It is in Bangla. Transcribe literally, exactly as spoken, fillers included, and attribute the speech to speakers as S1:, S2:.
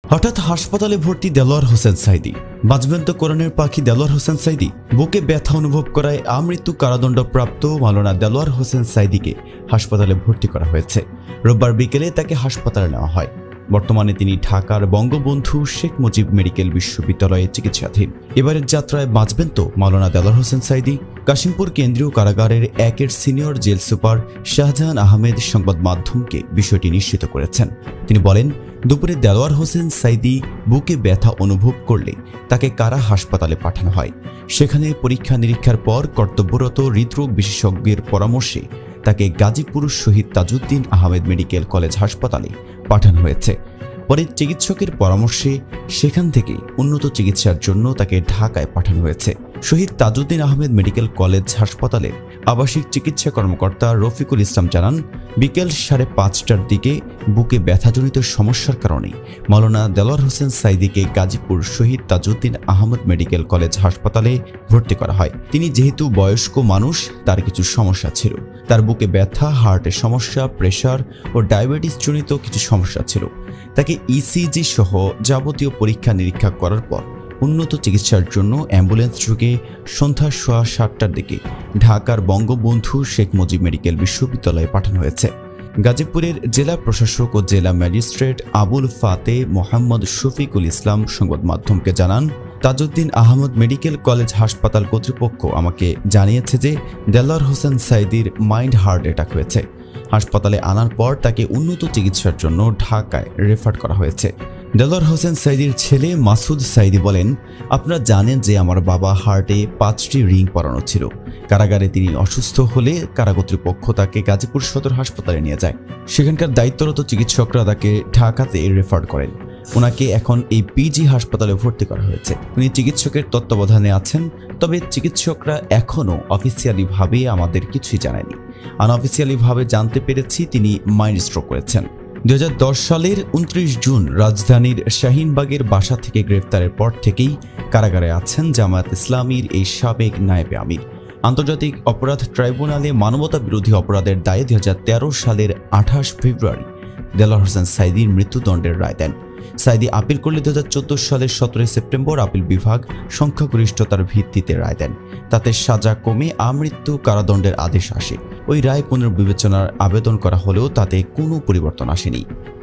S1: হঠাৎ হাসপাতালে ভর্তি দেলওয়ার হোসেন সাইদি। বাঁচবেন তো কোরআনের পাখি দেলওয়ার হোসেন সাইদি। বুকে ব্যথা অনুভব করায় আমৃত্যু কারাদণ্ডপ্রাপ্ত মাওলানা দেলওয়ার হোসেন সাইদিকে হাসপাতালে ভর্তি করা হয়েছে। রোববার বিকেলে তাকে হাসপাতালে নেওয়া হয়। বর্তমানে তিনি ঢাকার বঙ্গবন্ধু শেখ মুজিব মেডিকেল বিশ্ববিদ্যালয়ে চিকিৎসাধীন। এবারের যাত্রায় বাঁচবেন তো মাওলানা দেলওয়ার হোসেন সাইদি। কাশিমপুর কেন্দ্রীয় কারাগারের একের senior jail super Shahjahan Ahmed সংবাদ মাধ্যমকে বিষয়টি নিশ্চিত করেছেন। তিনি বলেন, দুপুরে দেলওয়ার হোসেন সাইদি বুকে ব্যথা অনুভব করলে তাকে কারা হাসপাতালে পাঠানো হয়। সেখানে পরীক্ষা নিরীক্ষার পর কর্তব্যরত হৃদরোগ বিশেষজ্ঞের পরামর্শে তাকে গাজীপুর শহীদ তাজউদ্দিন আহমেদ মেডিকেল কলেজ হাসপাতালে পাঠানো হয়েছে। পরে চিকিৎসকের পরামর্শে সেখান থেকে উন্নত চিকিৎসার জন্য তাকে ঢাকায় পাঠানো হয়েছে। শহীদ তাজউদ্দিন আহমেদ মেডিকেল কলেজ হাসপাতালের আবাসিক চিকিৎসা কর্মকর্তা রফিকুল ইসলাম জানান, বিকেল সাড়ে পাঁচটার দিকে বুকে ব্যথাজনিত সমস্যার কারণে মাওলানা দেলওয়ার হোসেন সাইদিকে গাজীপুর শহীদ তাজউদ্দিন আহমেদ মেডিকেল কলেজ হাসপাতালে ভর্তি করা হয়। তিনি যেহেতু বয়স্ক মানুষ, তার কিছু সমস্যা ছিল। তার বুকে ব্যথা, হার্টের সমস্যা, প্রেশার ও ডায়াবেটিস জনিত কিছু সমস্যা ছিল। তাকে ইসিজি সহ যাবতীয় পরীক্ষা নিরীক্ষা করার পর উন্নত চিকিৎসার জন্য অ্যাম্বুলেন্স যোগে সন্ধ্যা সোয়া সাতটার দিকে ঢাকার বঙ্গবন্ধু শেখ মুজিব মেডিকেল বিশ্ববিদ্যালয়ে পাঠানো হয়েছে। গাজীপুরের জেলা প্রশাসক ও জেলা ম্যাজিস্ট্রেট আবুল ফাতে মোহাম্মদ শফিকুল ইসলাম সংবাদ মাধ্যমকে জানান, তাজউদ্দিন আহমদ মেডিকেল কলেজ হাসপাতাল কর্তৃপক্ষ আমাকে জানিয়েছে যে দেলওয়ার হোসেন সাইদির মাইন্ড হার্ট অ্যাটাক হয়েছে। হাসপাতালে আনার পর তাকে উন্নত চিকিৎসার জন্য ঢাকায় রেফার করা হয়েছে। দেলওয়ার হোসেন সাইদির ছেলে মাসুদ সাইদি বলেন, আপনারা জানেন যে আমার বাবা হার্টে পাঁচটি রিং পরানো ছিল। কারাগারে তিনি অসুস্থ হলে কারা কর্তৃপক্ষ তাকে গাজীপুর সদর হাসপাতালে নিয়ে যায়। সেখানকার দায়িত্বরত চিকিৎসকরা তাকে ঢাকাতে রেফার করেন। ওনাকে এখন এই পিজি হাসপাতালে ভর্তি করা হয়েছে। উনি চিকিৎসকের তত্ত্বাবধানে আছেন, তবে চিকিৎসকরা এখনও অফিসিয়ালিভাবে আমাদের কিছুই জানায়নি। আনঅফিসিয়ালিভাবে জানতে পেরেছি তিনি মাইন্ড স্ট্রোক করেছেন। দুই হাজার দশ সালের উনত্রিশ জুন রাজধানীর শাহিনবাগের বাসা থেকে গ্রেফতারের পর থেকেই কারাগারে আছেন জামায়াত ইসলামীর এই সাবেক নায়েবে আমির। আন্তর্জাতিক অপরাধ ট্রাইব্যুনালে মানবতা বিরোধী অপরাধের দায়ে দুই হাজার তেরো সালের আঠাশ ফেব্রুয়ারি দেলওয়ার হোসেন সাইদির মৃত্যুদণ্ডের রায় দেন। সাইদি আপিল করলে দুই হাজার চোদ্দ সালের সতেরোই সেপ্টেম্বর আপিল বিভাগ সংখ্যাগরিষ্ঠতার ভিত্তিতে রায় দেন। তাতে সাজা কমে আমৃত্যু কারাদণ্ডের আদেশ আসে। ওই রায় পুনর্বিবেচনার আবেদন করা হলেও তাতে কোনো পরিবর্তন আসেনি।